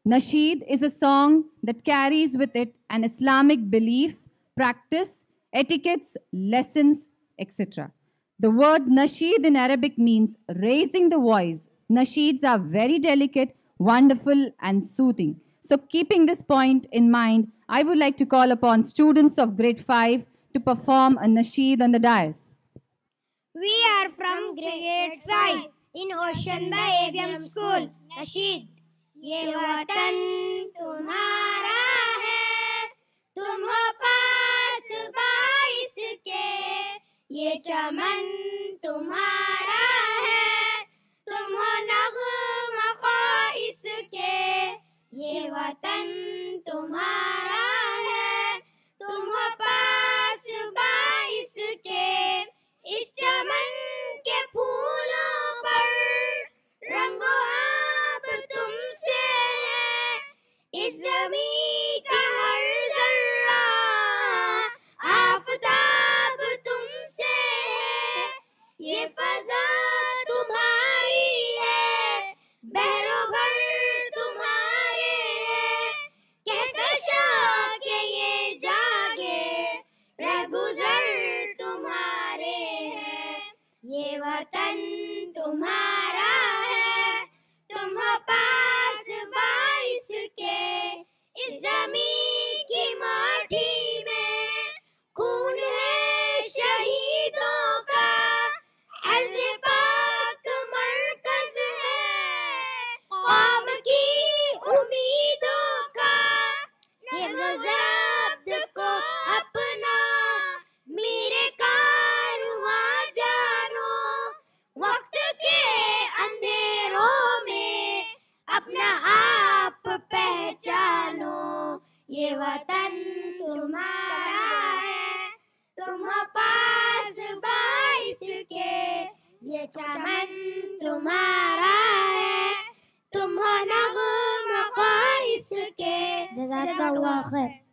Nasheed is a song that carries with it an Islamic belief, practice, etiquettes, lessons, etc. The word nasheed in Arabic means raising the voice. Nasheeds are very delicate, wonderful, and soothing. So, keeping this point in mind, I would like to call upon students of grade 5 to perform a nasheed on the dais. We are from grade 5 in Ocean the ABM school. Nasheed. ये वतन तुम्हारा है, तुम हो पास बाइस के, ये चमन तुम्हारा है, तुम हो नग़्मा ख़ाइस के, ये वतन तुम्हारा है, तुम हो पास बाइस के, इस चमन के फूलों पर रंगो आप तुमसे है, इस ज़मीं का हर ज़र्रा आफ़ताब तुमसे है, ये फ़ज़ा तुम्हारी है, बहरो भर तुम्हारे है, कहकशा के ये जागे रहगुज़र तुम्हारे हैं, ये वतन तुम्हारा है, तुम हो पास बाइस के, इस ज़मीन की माटी में खून है शहीदों का, अर्ज़ पाक मरकज़ है, ख्वाब की उम्मीदों का, नज़्म ज़ब्त को अपना मेरे कारवां जानो, वक्त के अंधेरों में अपना आप पहचानो, ये वतन तुम्हारा है, तुम हो पास बाइस के, ये चमन तुम्हारा है, तुम हो नग़्मा ख़ाइस के। जज़ाकल्लाह खैर।